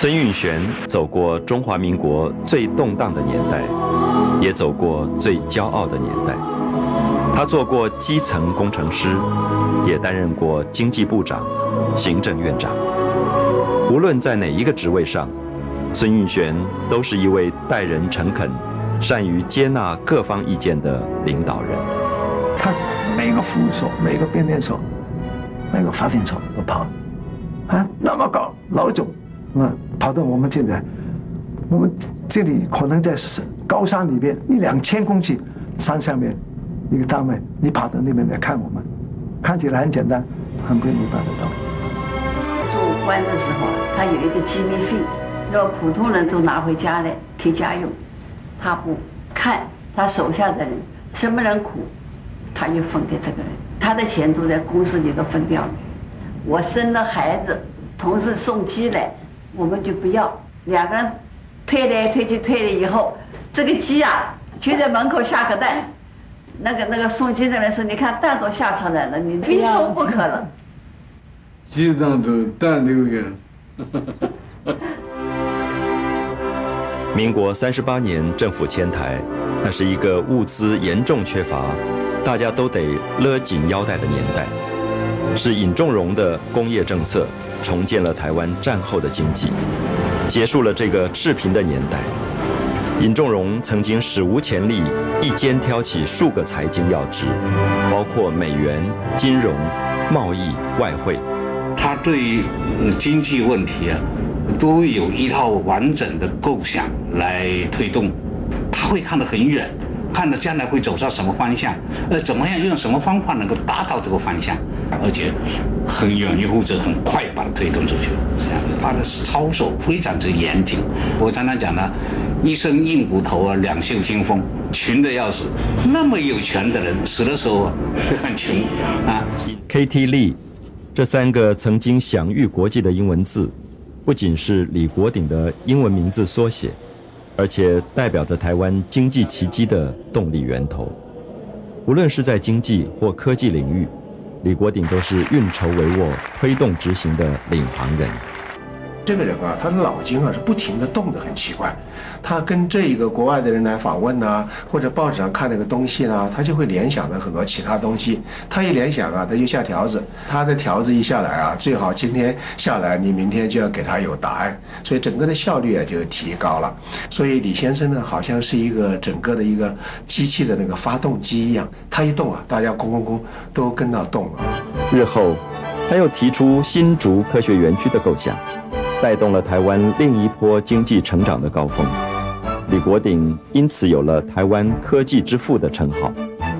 孙运璇走过中华民国最动荡的年代，也走过最骄傲的年代。他做过基层工程师，也担任过经济部长、行政院长。无论在哪一个职位上，孙运璇都是一位待人诚恳、善于接纳各方意见的领导人。 他每个服务所、每个变电所、每个发电厂都跑，那么高老总，跑到我们这里，我们这里可能在高山里边1-2000公尺山上面一个单位，你跑到那边来看我们，看起来很简单，很不容易办得到。 做官的时候，他有一个机密费，让普通人都拿回家来贴家用，他不看他手下的人什么人苦，他就分给这个人，他的钱都在公司里头分掉了。我生了孩子，同事送鸡来，我们就不要，两个人推来推去，推了以后，这个鸡啊就在门口下个蛋。那个送鸡的人说：“你看蛋都下出来了，你非收不可了。” 鸡蛋都蛋留下。 民国38年政府迁台，那是一个物资严重缺乏，大家都得勒紧腰带的年代。是尹仲荣的工业政策重建了台湾战后的经济，结束了这个赤贫的年代。尹仲荣曾经史无前例一肩挑起数个财经要职，包括美元、金融、贸易、外汇。 他对于经济问题都有一套完整的构想来推动，他会看得很远，看到将来会走上什么方向，怎么样用什么方法能够达到这个方向，而且很远一步者很快把它推动出去。这样的，他的操守非常之严谨。我常常讲呢，一身硬骨头两袖清风，穷的要死。那么有权的人死的时候会很穷啊。 KT Lee 这3个曾经享誉国际的英文字，不仅是李国鼎的英文名字缩写，而且代表着台湾经济奇迹的动力源头。无论是在经济或科技领域，李国鼎都是运筹帷幄、推动执行的领航人。 这个人他的脑筋是不停地动得很奇怪。他跟这一个国外的人来访问或者报纸上看那个东西他就会联想到很多其他东西。他一联想他就下条子，他的条子一下来最好今天下来，你明天就要给他有答案，所以整个的效率就提高了。所以李先生好像是一个整个的一个机器的那个发动机一样，他一动大家咣都跟到动了。 日后，他又提出新竹科学园区的构想，带动了台湾另一波经济成长的高峰。李国鼎因此有了台湾科技之父的称号。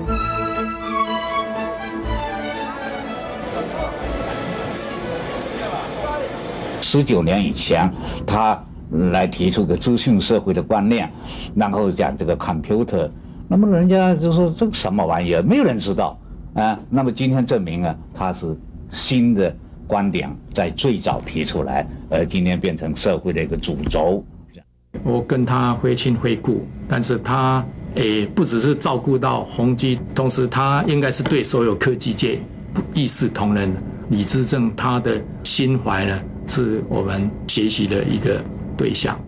19年以前，他来提出个资讯社会的观念，然后讲这个 computer， 那么人家就说这个什么玩意儿，没有人知道那么今天证明他是新的观点在最早提出来，今天变成社会的一个主轴。 我跟他非亲非故，但是他不只是照顾到宏基，同时他应该是对所有科技界一视同仁。李资正他的心怀呢，是我们学习的一个对象。